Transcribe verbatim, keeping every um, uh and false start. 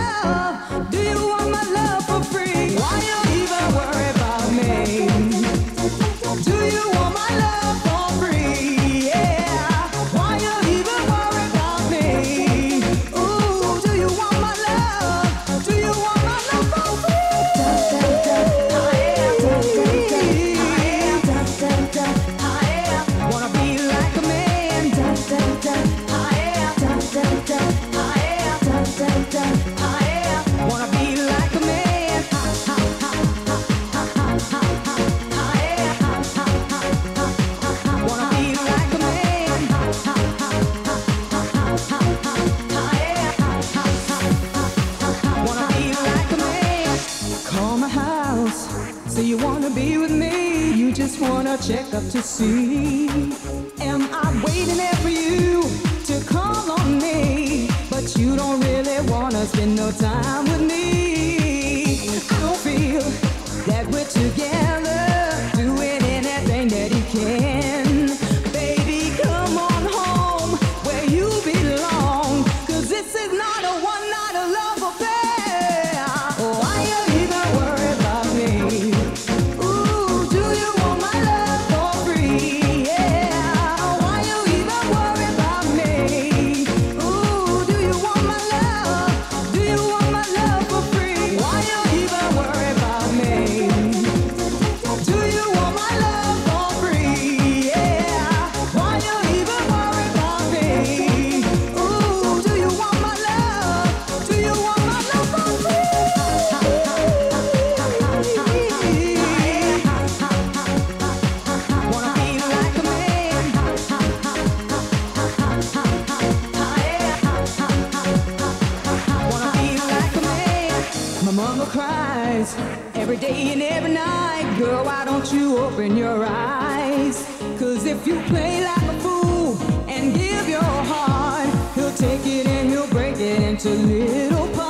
love? Do you want my love for free? Why you even worry about me? Do you want my love for free? Yeah. Why you even worry about me? Ooh, do you want my love? Do you want my love for free? Wanna be like a man. Wanna be like a man. Wanna be like a man. Wanna be like a man. Call my house. So you wanna be with me? You just wanna check up to see. Am I waiting there for you to call on me? But you don't really wanna spend no time with me. I don't feel that we're together, doing anything that you can. Baby, come on home where you belong, 'cause this is not a one-night love affair. Why you even worry about me? Ooh, do you want my love for free? Yeah. Why you even worry about me? Ooh, do you want my love? Do you want my love for free? Why you even worry about me? Do you want my love for free? Yeah. Why you even worry about me? Ooh, do you want my love? Do you want my love for free? Wanna be like a man. Wanna be like a man. My mama cries every day and every night. Girl, why don't you open your eyes? 'Cause if you play like a fool and give your heart, he'll take it and he'll break it into little parts.